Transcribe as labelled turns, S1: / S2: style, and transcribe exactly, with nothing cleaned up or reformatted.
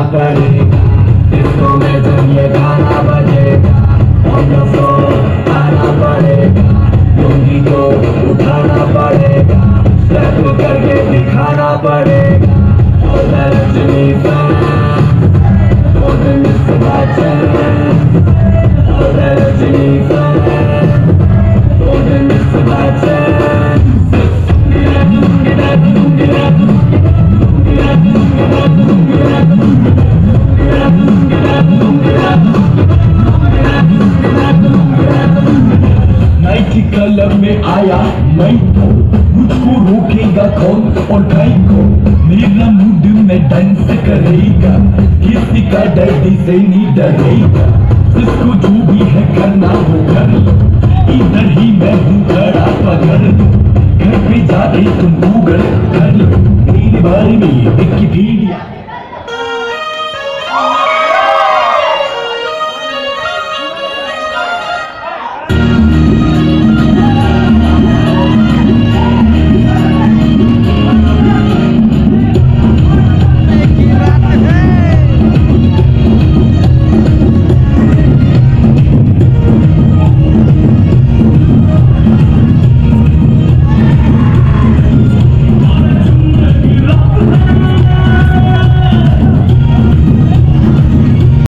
S1: पड़ेगा, डिस्को में जब ये गाना बजेगा, on the floor आना पड़ेगा, लुंगी को उठाना पड़ेगा, स्टेप करके दिखाना पड़ेगा, और मैं Rajni fan, don't miss my chance, और मैं Rajni fan, don't miss my chance. Club में आया मैं तो, मुझको रोकेगा कौन और भाई को, मेरा मूड में डांस करेगा, किसी का डर से नहीं डरेगा, जिसको जो भी है करना वो कर लो, इधर ही मैं हूँ खड़ा पकड़ लो, घर पे जाके तुम गूगल कर लो, मेरे बारे में विकिपीडिया